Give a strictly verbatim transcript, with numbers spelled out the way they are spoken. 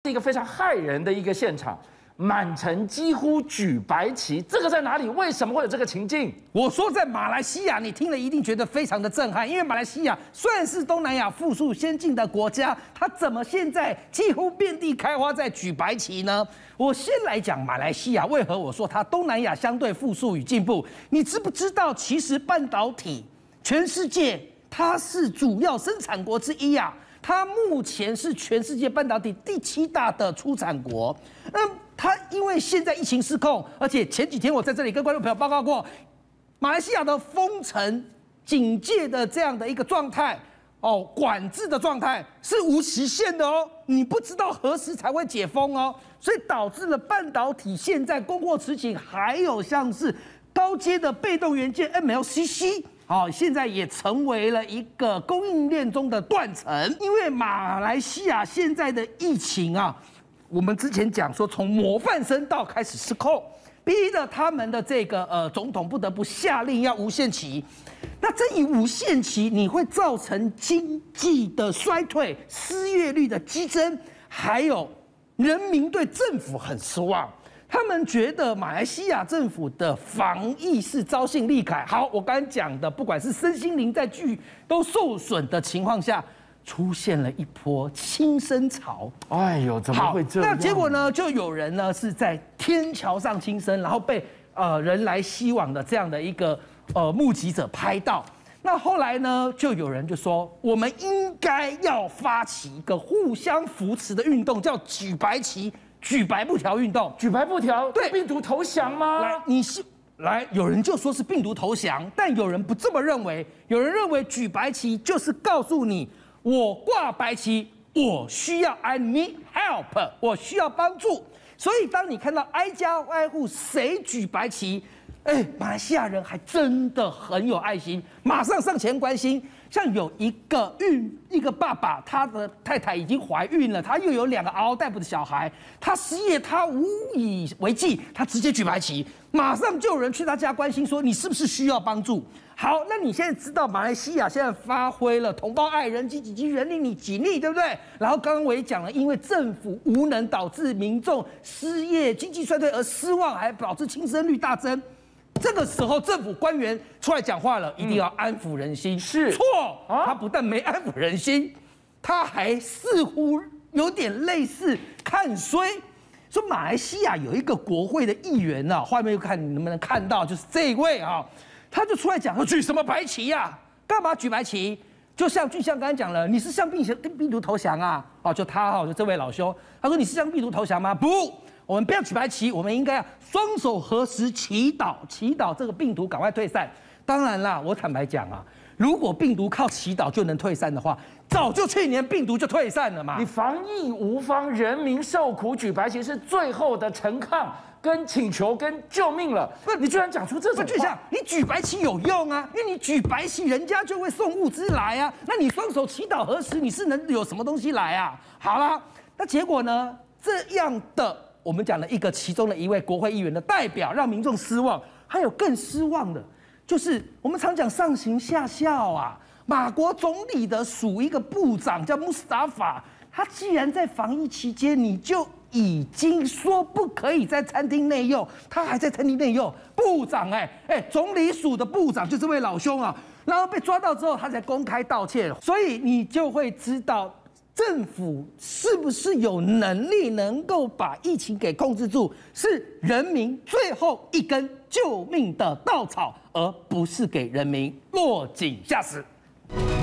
是一个非常骇人的一个现场，满城几乎举白旗，这个在哪里？为什么会有这个情境？ 我说在马来西亚，你听了一定觉得非常的震撼，因为马来西亚虽然是东南亚富庶先进的国家，它怎么现在几乎遍地开花在举白旗呢？我先来讲马来西亚，为何我说它东南亚相对富庶与进步？你知不知道，其实半导体全世界它是主要生产国之一啊。它目前是全世界半导体第七大的出产国。那它因为现在疫情失控，而且前几天我在这里跟观众朋友报告过，马来西亚的封城、警戒的这样的一个状态，哦，管制的状态是无期限的哦，你不知道何时才会解封哦，所以导致了半导体现在供货吃紧，还有像是高阶的被动元件 M L C C。好，现在也成为了一个供应链中的断层，因为马来西亚现在的疫情啊，我们之前讲说从模范生到开始失控，逼得他们的这个呃总统不得不下令要无限期。那这一无限期，你会造成经济的衰退、失业率的激增，还有人民对政府很失望。他们觉得马来西亚政府的防疫是朝令暮改。好，我刚才讲的，不管是身心灵在剧都受损的情况下，出现了一波轻生潮。 哎呦，怎么会这样？ 那结果呢？就有人呢是在天桥上轻生，然后被呃人来希往的这样的一个呃目击者拍到。那后来呢，就有人就说，我们应该要发起一个互相扶持的运动，叫举白旗。举白布条运动， 举白布条对病毒投降吗？ 来，你是来，有人就说是病毒投降，但有人不这么认为。有人认为举白旗就是告诉你，我挂白旗，我需要 I need help， 我需要帮助。所以当你看到挨家挨户谁举白旗，哎，马来西亚人还真的很有爱心，马上上前关心。像有一个孕一个爸爸，他的太太已经怀孕了，他又有两个嗷嗷待哺的小孩，他失业，他无以为继，他直接举白旗，马上就有人去他家关心说你是不是需要帮助？好，那你现在知道马来西亚现在发挥了同胞爱人及己及人令你己逆，对不对？然后刚刚我也讲了，因为政府无能导致民众失业、经济衰退而失望，还导致轻生率大增。这个时候，政府官员出来讲话了，一定要安抚人心。 是错，他不但没安抚人心，他还似乎有点类似看衰。说马来西亚有一个国会的议员啊，画面又看你能不能看到，就是这一位啊，他就出来讲说举什么白旗呀、啊？干嘛举白旗？就像俊相刚才讲了，你是向病病毒投降啊？哦，就他哈，就这位老兄，他说你是向病毒投降吗？不。我们不要举白旗，我们应该要双手合十祈祷，祈祷这个病毒赶快退散。当然啦，我坦白讲啊，如果病毒靠祈祷就能退散的话，早就去年病毒就退散了嘛。 你防疫无方，人民受苦，举白旗是最后的陈抗、跟请求、跟救命了。不，你居然讲出这种话！ 就像你举白旗有用啊，因为你举白旗，人家就会送物资来啊。那你双手祈祷合十，你是能有什么东西来啊？好啦，那结果呢？这样的。我们讲了一个其中的一位国会议员的代表，让民众失望。还有更失望的，就是我们常讲上行下效啊。马国总理的属一个部长叫穆斯塔法，他既然在防疫期间你就已经说不可以在餐厅内用，他还在餐厅内用。部长哎哎，总理署的部长就这位老兄啊，然后被抓到之后，他才公开道歉。所以你就会知道。政府是不是有能力能够把疫情给控制住？是人民最后一根救命的稻草，而不是给人民落井下石。